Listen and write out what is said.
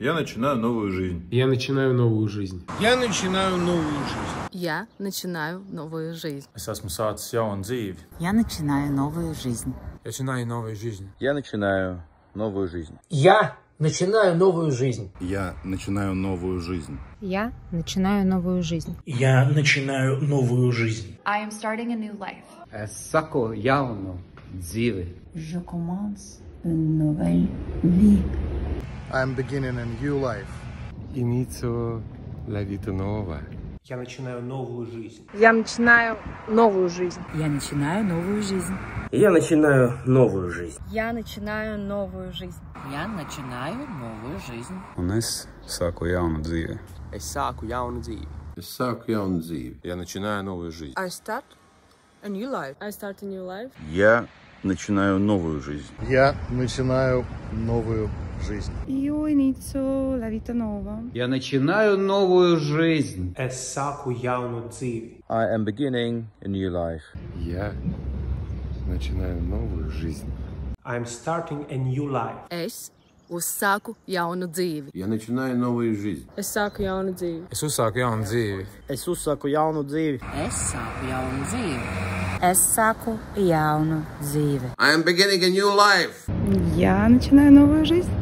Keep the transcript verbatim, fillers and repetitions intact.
Я начинаю новую жизнь. Я начинаю новую жизнь. Я начинаю новую жизнь. Я начинаю новую жизнь. Es esmu sācis jaunu dzīvi. Я начинаю новую жизнь. Я начинаю новую жизнь. Я начинаю новую жизнь. Я начинаю новую жизнь. Я начинаю новую жизнь. Я начинаю новую жизнь. Я начинаю новую жизнь. I am starting a new life. Es saku jaunu dzīvi. Je commence une nouvelle vie. I am beginning a new life. Inizio la vita nuova. Я начинаю новую жизнь. Я начинаю новую жизнь. Я начинаю новую жизнь. Я начинаю новую жизнь. Я начинаю новую жизнь. Я начинаю новую жизнь. Un es sāku jaunu dzīvi. Es sāku jaunu dzīvi. Es sāku jaunu dzīvi. Я начинаю новую жизнь. I start a new life. I start a new life. Я начинаю новую жизнь. Я начинаю новую жизнь. Io inizio la vita nuova. Я начинаю новую жизнь. Es sāku jaunu dzīvi. I am beginning a new life. Я начинаю новую жизнь. I am starting a new life. Es uzsāku jaunu dzīvi. Я начинаю новую жизнь. Es sāku jaunu dzīvi. Es uzsāku jaunu dzīvi. Es uzsāku jaunu dzīvi. Es sāku jaunu dzīvi. Es sāku jaunu dzīvi. I am beginning a new life. Я начинаю новую жизнь.